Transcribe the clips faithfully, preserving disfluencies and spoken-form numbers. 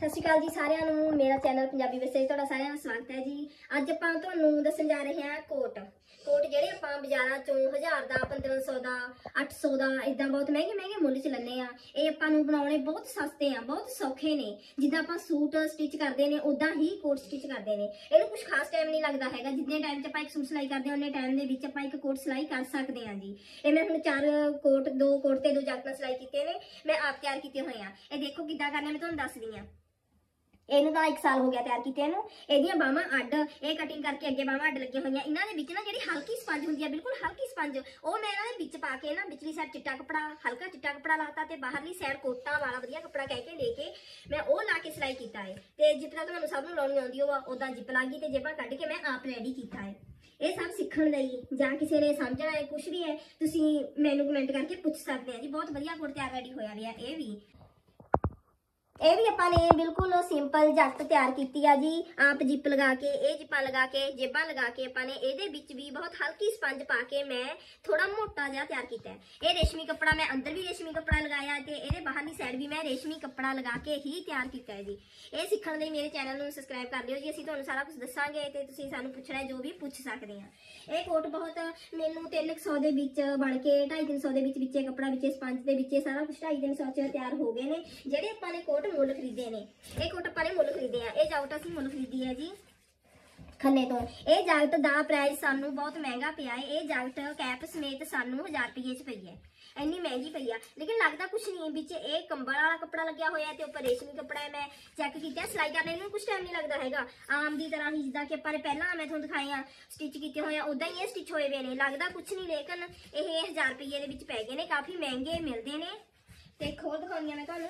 सत श्री अकाल जी सारिਆਂ ਨੂੰ मेरा चैनल पंजाबी विरसे ਵਿੱਚ ਤੁਹਾਡਾ ਸਾਰਿਆਂ ਦਾ ਸਵਾਗਤ ਹੈ जी। ਅੱਜ ਆਪਾਂ ਤੁਹਾਨੂੰ ਦੱਸਣ ਜਾ ਰਹੇ ਹਾਂ ਕੋਟ ਕੋਟ ਜਿਹੜੇ ਆਪਾਂ ਬਾਜ਼ਾਰਾਂ ਚੋਂ ਹਜ਼ਾਰ ਦਾ ਪੰਦਰਾਂ सौ ਦਾ ਅੱਠ सौ ਦਾ ਇਦਾਂ ਬਹੁਤ ਮਹਿੰਗੇ ਮਹਿੰਗੇ ਮੁੱਲ 'ਚ ਲੈਣੇ ਆ। ਇਹ ਆਪਾਂ ਨੂੰ ਬਣਾਉਣੇ ਬਹੁਤ ਸਸਤੇ ਆ, ਬਹੁਤ ਸੌਖੇ ਨੇ। ਜਿੱਦਾਂ ਆਪਾਂ ਸੂਟ ਸਟਿਚ ਕਰਦੇ ਨੇ ਉਦਾਂ ਹੀ ਕੋਟ ਸਟਿਚ ਕਰਦੇ ਨੇ। ਇਹਨੂੰ ਕੁਝ ਖਾਸ ਟਾਈਮ ਨਹੀਂ ਲੱਗਦਾ ਹੈਗਾ। ਜਿੰਨੇ ਟਾਈਮ 'ਚ ਆਪਾਂ ਇੱਕ ਸੂਟ ਸਿਲਾਈ ਕਰਦੇ ਹਾਂ ਉਹਨੇ ਟਾਈਮ ਦੇ ਵਿੱਚ ਆਪਾਂ ਇੱਕ ਕੋਟ ਸਿਲਾਈ ਕਰ ਸਕਦੇ ਹਾਂ ਜੀ। ਇਹ ਮੈਂ ਹੁਣ ਚਾਰ ਕੋਟ ਦੋ ਕੋਟ ਤੇ ਦੋ ਜਾਕਟਾਂ ਸਿਲਾਈ ਕੀਤੇ ਨੇ, मैं आप तैयार किए हुए हैं। ये देखो किदा करना मैं तुहानू दस दी हां। ਇਹਨੂੰ ਤਾਂ एक साल हो गया तैयार कीते ਨੂੰ। ਇਹਦੀਆਂ ਬਾਹਾਂ ਅੱਡ, ਇਹ ਕਟਿੰਗ ਕਰਕੇ ਅੱਗੇ ਬਾਹਾਂ ਅੱਡ ਲੱਗੀਆਂ ਹੋਈਆਂ। ਇਹਨਾਂ ਦੇ ਵਿੱਚ ਨਾ ਜਿਹੜੀ ਹਲਕੀ ਸਪੰਜ ਹੁੰਦੀ ਹੈ, ਬਿਲਕੁਲ ਹਲਕੀ ਸਪੰਜ, ਉਹ ਮੈਂ ਇਹਨਾਂ ਦੇ ਵਿੱਚ ਪਾ ਕੇ ਨਾ ਵਿਚਲੀ ਸਾਈਡ ਚਿੱਟਾ ਕੱਪੜਾ, ਹਲਕਾ ਚਿੱਟਾ ਕੱਪੜਾ ਲਾਤਾ ਤੇ ਬਾਹਰਲੀ ਸਾਈਡ ਕੋਟਾਂ ਵਾਲਾ ਵਧੀਆ ਕੱਪੜਾ ਕਹਿ ਕੇ ਲੈ ਕੇ ਮੈਂ ਉਹ ਲਾ ਕੇ ਸਿਲਾਈ ਕੀਤਾ ਹੈ। ਤੇ ਜਿੱਦਾਂ ਤੁਹਾਨੂੰ ਸਭ ਨੂੰ ਲਾਉਣੀ ਆਉਂਦੀ ਹੋਵਾ ਉਦਾਂ ਜਿੱਪ ਲੱਗ ਗਈ ਤੇ ਜੇਬਾਂ ਕੱਢ ਕੇ मैं आप रेडी किया है। ਇਹ ਸਭ ਸਿੱਖਣ ਲਈ ਜਾਂ ਕਿਸੇ ਨੇ ਸਮਝਣਾ ਹੈ ਕੁਝ ਵੀ ਹੈ ਤੁਸੀਂ ਮੈਨੂੰ ਕਮੈਂਟ ਕਰਕੇ ਪੁੱਛ ਸਕਦੇ ਆ ਜੀ। ਬਹੁਤ ਵਧੀਆ ਕੋਟ ਤਿਆਰ ਰੈਡੀ ਹੋਇਆ ਰਿਹਾ। ਇਹ ਵੀ ਇਹ ਵੀ ਆਪਾਂ ਨੇ ਬਿਲਕੁਲ ਸਿੰਪਲ ਜੈਕਟ ਤਿਆਰ ਕੀਤੀ ਆ ਜੀ। ਆਪ ਜਿਪ ਲਗਾ ਕੇ, ਇਹ ਜਿਪਾਂ ਲਗਾ ਕੇ, ਜੇਬਾਂ ਲਗਾ ਕੇ ਆਪਾਂ ਨੇ ਇਹਦੇ ਵਿੱਚ ਵੀ ਬਹੁਤ ਹਲਕੀ ਸਪੰਜ ਪਾ ਕੇ ਮੈਂ ਥੋੜਾ ਮੋਟਾ ਜਿਹਾ ਤਿਆਰ ਕੀਤਾ ਹੈ। ਇਹ ਰੇਸ਼ਮੀ ਕੱਪੜਾ, ਮੈਂ ਅੰਦਰ ਵੀ ਰੇਸ਼ਮੀ ਕੱਪੜਾ ਲਗਾਇਆ ਤੇ ਇਹਦੇ ਬਾਹਰਲੀ ਸਾਈਡ ਵੀ ਮੈਂ ਰੇਸ਼ਮੀ ਕੱਪੜਾ ਲਗਾ ਕੇ ਹੀ ਤਿਆਰ ਕੀਤਾ ਹੈ ਜੀ। ਇਹ ਸਿੱਖਣ ਲਈ ਮੇਰੇ ਚੈਨਲ ਨੂੰ ਸਬਸਕ੍ਰਾਈਬ ਕਰ ਲਿਓ ਜੀ। ਅਸੀਂ ਤੁਹਾਨੂੰ ਸਾਰਾ ਕੁਝ ਦੱਸਾਂਗੇ ਤੇ ਤੁਸੀਂ ਸਾਨੂੰ ਪੁੱਛਣਾ ਜੋ ਵੀ ਪੁੱਛ ਸਕਦੇ ਆ। ਇਹ ਕੋਟ ਬਹੁਤ ਮੈਨੂੰ ਤਿੰਨ ਸੌ ਦੇ ਵਿੱਚ ਬਣ ਕੇ ਢਾਈ ਤਿੰਨ ਸੌ ਦੇ ਵਿੱਚ ਵਿੱਚੇ ਕੱਪੜਾ ਵਿੱਚੇ ਸਪੰਜ ਦੇ ਵਿੱਚੇ ਸਾਰਾ ਕੁਝ ਢਾਈ ਤਿੰਨ ਸੌ ਚ ਤਿਆਰ ਹੋ ਗਏ ਨੇ। ਜਿਹੜੇ ਆਪਾਂ ਨੇ ਕੋਟ ਮੁੱਲ ਖਰੀਦੇ ਨੇ, ਇਹ ਕੋਟ ਆਪਾਂ ਨੇ ਮੁੱਲ ਖਰੀਦੇ ਆ। ਇਹ ਜਾਕਟ ਅਸੀਂ ਮੁੱਲ ਖਰੀਦੀ ਹੈ ਜੀ ਖੰਨੇ ਤੋਂ। ਇਹ ਜਾਕਟ ਦਾ ਪ੍ਰਾਈਸ ਸਾਨੂੰ ਬਹੁਤ ਮਹਿੰਗਾ ਪਿਆ ਹੈ। ਇਹ ਜਾਕਟ ਕੈਪ ਸਮੇਤ ਸਾਨੂੰ ਹਜ਼ਾਰ ਰੁਪਏ ਚ ਪਈ ਹੈ। ਇੰਨੀ ਮਹਿੰਗੀ ਪਈ ਆ, ਲੇਕਿਨ ਲੱਗਦਾ ਕੁਛ ਨਹੀਂ। ਵਿੱਚ ਇਹ ਕੰਬਲ ਵਾਲਾ ਕੱਪੜਾ ਲੱਗਿਆ ਹੋਇਆ ਤੇ ਉੱਪਰ ਰੇਸ਼ਮੀ ਕੱਪੜਾ ਹੈ। ਮੈਂ ਚੈੱਕ ਕੀਤਾ, ਸਿਲਾਈ ਕਰਨੇ ਨੂੰ ਕੁਛ ਟਾਈਮ ਨਹੀਂ ਲੱਗਦਾ ਹੈਗਾ। ਆਮ ਦੀ ਤਰ੍ਹਾਂ ਹੀ ਜਿੱਦਾਂ ਕਿ ਆਪਾਂ ਨੇ ਪਹਿਲਾਂ ਮੈਂ ਤੁਹਾਨੂੰ ਦਿਖਾਇਆ ਸਟਿਚ ਕੀਤੇ ਹੋਏ ਆ ਉਦਾਂ ਹੀ ਇਹ ਸਟਿਚ ਹੋਏ ਵੇ ਨੇ। ਲੱਗਦਾ ਕੁਛ ਨਹੀਂ, ਲੇਕਿਨ ਇਹ ਹਜ਼ਾਰ ਰੁਪਏ ਦੇ ਵਿੱਚ ਪੈ ਗਏ ਨੇ। ਕਾਫੀ ਮਹਿੰਗੇ ਮਿਲਦੇ ਨੇ। ਤੇ ਖੋਲ ਦਿਖਾਉਂਦੀ ਆ ਮੈਂ ਤੁਹਾਨੂੰ।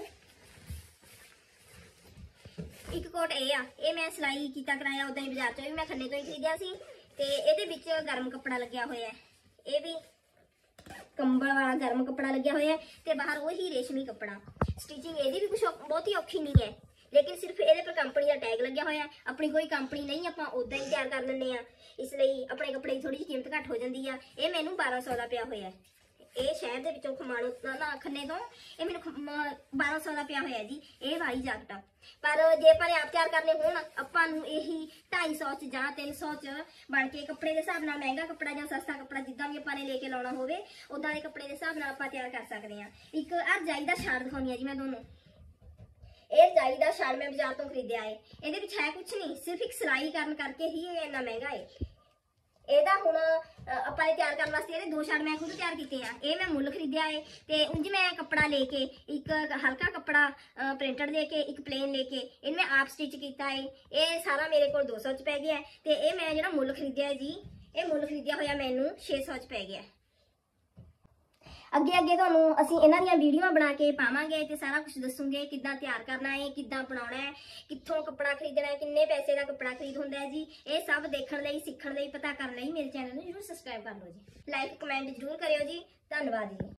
ਇੱਕ ਕੋਟ ਇਹ ਆ, ਇਹ ਮੈਂ ਸਿਲਾਈ ਕੀਤਾ ਕਰਾਇਆ ਉਦਾਂ ਹੀ ਬਾਜ਼ਾਰ ਚੋਂ ਵੀ ਮੈਂ ਖੰਨੇ ਤੋਂ ਹੀ ਖਰੀਦਿਆ ਸੀ। ਤੇ ਇਹਦੇ ਵਿੱਚ ਗਰਮ ਕੱਪੜਾ ਲੱਗਿਆ ਹੋਇਆ ਹੈ। ਇਹ ਵੀ ਕੰਬਲ ਵਾਲਾ ਗਰਮ ਕੱਪੜਾ ਲੱਗਿਆ ਹੋਇਆ ਹੈ ਤੇ ਬਾਹਰ ਉਹੀ ਰੇਸ਼ਮੀ ਕੱਪੜਾ। ਸਟਿਚਿੰਗ ਇਹਦੀ ਵੀ ਕੁਛ ਬਹੁਤੀ ਔਖੀ ਨਹੀਂ ਹੈ, ਲੇਕਿਨ ਸਿਰਫ ਇਹਦੇ ਪਰ ਕੰਪਨੀ ਦਾ ਟੈਗ ਲੱਗਿਆ ਹੋਇਆ। ਆਪਣੀ ਕੋਈ ਕੰਪਨੀ ਨਹੀਂ, ਆਪਾਂ ਉਦਾਂ ਹੀ ਤਿਆਰ ਕਰ ਲੈਂਦੇ ਆ। ਇਸ ਲਈ ਆਪਣੇ ਕੱਪੜੇ ਦੀ ਥੋੜੀ ਜਿਹੀ ਕੀਮਤ ਘੱਟ ਹੋ ਜਾਂਦੀ ਆ। ਇਹ ਮੈਨੂੰ ਬਾਰਾਂ ਸੌ ਦਾ ਪਿਆ ਹੋਇਆ। ਇਹ ਸ਼ਹਿਰ ਦੇ ਵਿੱਚੋਂ ਖਮਾਣੋ ਨਾ ਖੰਨੇ ਤੋਂ ਇਹ ਮੈਨੂੰ ਬਾਰਾਂ ਸੌ ਦਾ ਪਿਆ ਹੋਇਆ ਜੀ। ਇਹ ਵਾਲੀ ਜਾਕਟ, ਪਰ ਜੇ ਆਪਾਂ ਨੇ ਆਪ ਤਿਆਰ ਕਰਨੇ ਹੋਣ ਆਪਾਂ ਨੂੰ ਇਹੀ ਢਾਈ ਸੌ ਚ ਜਾਂ ਤਿੰਨ ਸੌ ਚ ਬਣ ਕੇ, ਕੱਪੜੇ ਦੇ ਹਿਸਾਬ ਨਾਲ ਮਹਿੰਗਾ ਕੱਪੜਾ ਜਾਂ ਸਸਤਾ ਕੱਪੜਾ ਜਿੱਦਾਂ ਵੀ ਆਪਾਂ ਨੇ ਲੈ ਕੇ ਲਾਉਣਾ ਹੋਵੇ ਉਦਾਂ ਦੇ ਕੱਪੜੇ ਦੇ ਹਿਸਾਬ ਨਾਲ ਆਪਾਂ ਤਿਆਰ ਕਰ ਸਕਦੇ ਹਾਂ। ਇੱਕ ਆਹ ਰਜਾਈ ਦਾ ਛਾੜ ਦਿਖਾਉਣੀ ਆ ਜੀ ਮੈਂ ਤੁਹਾਨੂੰ। ਇਹ ਰਜਾਈ ਦਾ ਛਾੜ ਮੈਂ ਬਾਜ਼ਾਰ ਤੋਂ ਖਰੀਦਿਆ ਹੈ। ਇਹਦੇ ਵਿੱਚ ਹੈ ਕੁਛ ਨਹੀਂ, ਸਿਰਫ ਇੱਕ ਸਿਲਾਈ ਕਰਨ ਕਰਕੇ ਹੀ ਇਹ ਇੰਨਾ ਮਹਿੰਗਾ ਹੈ। ਇਹਦਾ ਹੁਣ ਆਪਾਂ ਨੇ ਤਿਆਰ ਕਰਨ ਵਾਸਤੇ ਇਹਦੇ ਦੋ ਛਾੜ ਮੈਂ ਖੁਦ ਤਿਆਰ ਕੀਤੇ ਆ। ਇਹ ਮੈਂ ਮੁੱਲ ਖਰੀਦਿਆ ਹੈ ਤੇ ਉਂਝ ਮੈਂ ਕੱਪੜਾ ਲੈ ਕੇ, ਇੱਕ ਹਲਕਾ ਕੱਪੜਾ ਪ੍ਰਿੰਟਡ ਲੈ ਕੇ, ਇੱਕ ਪਲੇਨ ਲੈ ਕੇ ਇਹਨੂੰ ਮੈਂ ਆਪ ਸਟਿਚ ਕੀਤਾ ਹੈ। ਇਹ ਸਾਰਾ ਮੇਰੇ ਕੋਲ ਦੋ ਸੌ ਚ ਪੈ ਗਿਆ ਤੇ ਇਹ ਮੈਂ ਜਿਹੜਾ ਮੁੱਲ ਖਰੀਦਿਆ ਜੀ, ਇਹ ਮੁੱਲ ਖਰੀਦਿਆ ਹੋਇਆ ਮੈਨੂੰ ਛੇ ਸੌ ਚ ਪੈ ਗਿਆ। ਅੱਗੇ ਅੱਗੇ ਤੁਹਾਨੂੰ ਅਸੀਂ ਇਹਨਾਂ ਦੀਆਂ ਵੀਡੀਓ ਬਣਾ ਕੇ ਪਾਵਾਂਗੇ ਤੇ ਸਾਰਾ ਕੁਝ ਦੱਸੂਗੇ ਕਿੱਦਾਂ ਤਿਆਰ ਕਰਨਾ ਹੈ, ਕਿੱਦਾਂ ਬਣਾਉਣਾ ਹੈ, ਕਿੱਥੋਂ ਕੱਪੜਾ ਖਰੀਦਣਾ ਹੈ, ਕਿੰਨੇ ਪੈਸੇ ਦਾ ਕੱਪੜਾ ਖਰੀਦ ਹੁੰਦਾ ਹੈ ਜੀ। ਇਹ ਸਭ ਦੇਖਣ ਲਈ, ਸਿੱਖਣ ਲਈ, ਪਤਾ ਕਰਨ ਲਈ ਮੇਰੇ ਚੈਨਲ ਨੂੰ ਜ਼ਰੂਰ ਸਬਸਕ੍ਰਾਈਬ ਕਰ ਲਓ ਜੀ। ਲਾਈਕ ਕਮੈਂਟ ਜ਼ਰੂਰ ਕਰਿਓ ਜੀ। ਧੰਨਵਾਦ ਜੀ।